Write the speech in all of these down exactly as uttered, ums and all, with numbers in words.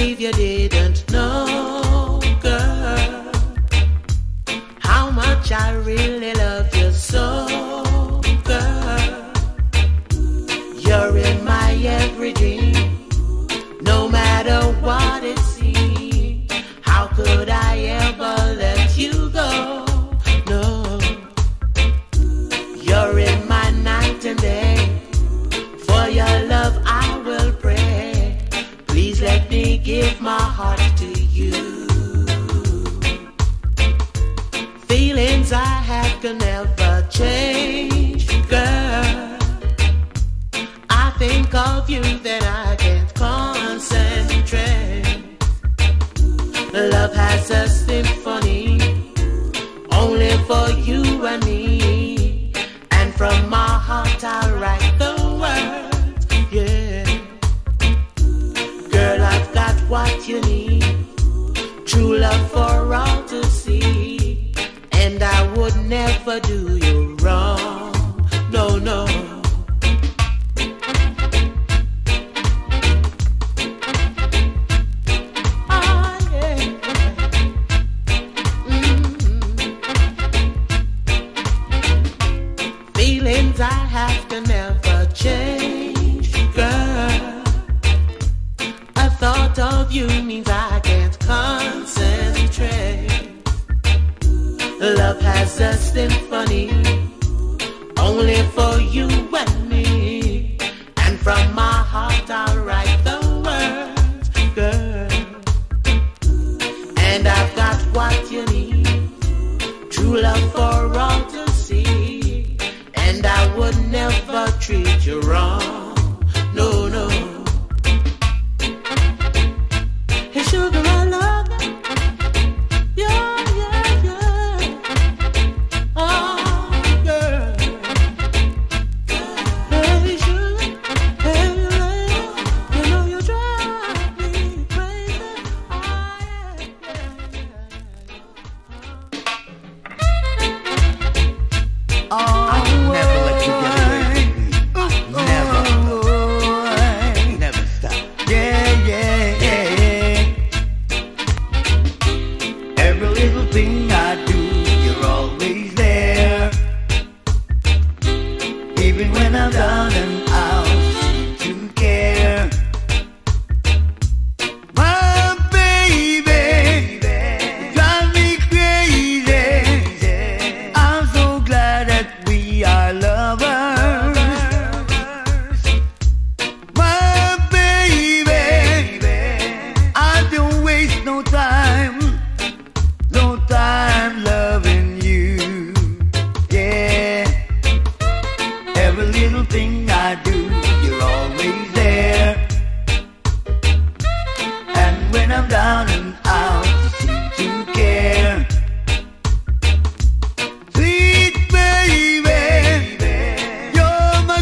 believe you didn't know, girl, how much I really love you so, girl. You're in my every dream, no matter what it seems. How could I ever let you go? No, you're in my night and day. For your love I will pray. Please let me give my heart to you. Feelings I have can never change, girl. I think of you, then I can't concentrate. Love has a symphony, only for you and me. And from my heart I'll write the words, yeah. Girl, I've got what you need, true love for all to see. And I would never do you wrong, no, no. Feelings I have can never change, girl. A thought of you means I can't concentrate. Love has a symphony, only for you and me. And from my heart I'll write the words, girl. And I've got what you need, true love for all to see. And I would never treat you wrong, no, no. Hey, sugar, I love you. Yeah, yeah, yeah. Oh, girl. Hey, sugar, hey, lady, you know you drive me crazy. Oh, yeah, yeah. Oh. Never let you get away from me. Never. Never stop. Yeah, yeah, yeah. Every little thing I do, you're always there. Even when I'm down and out, you care. My baby, drive me crazy. I'm so glad that we are lovers. My baby, I don't waste no time, no time loving you. Yeah, every little thing I do, you're always there. And when I'm down and out, you seem to care. Sweet baby, you're my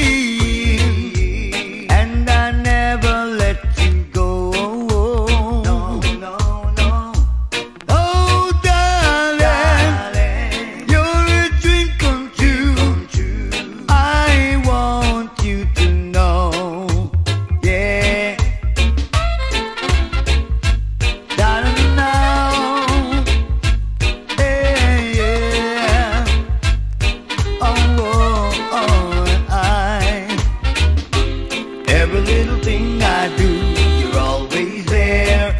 queen, and I never let you go. No, no, no. Oh, darling, you're a dream come true. I want you to know, yeah. Darling, now, yeah, yeah. Oh, oh, oh, I. Every little thing I do, you're always there.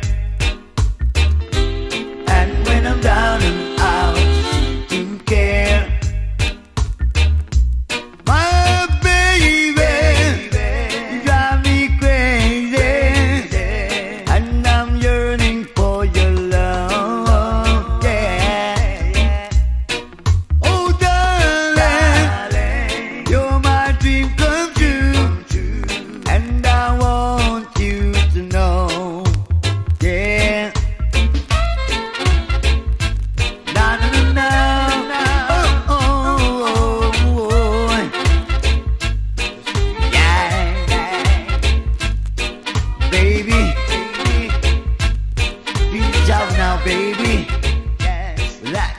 And when I'm down and out, you seem to care. My baby, you drive me crazy. And I'm yearning for your love, yeah. Oh, darling, you're my dream come true. And I want you to know, yeah. Na na na na, oh oh oh, oh. Yeah, baby, reach out now, baby. Relax.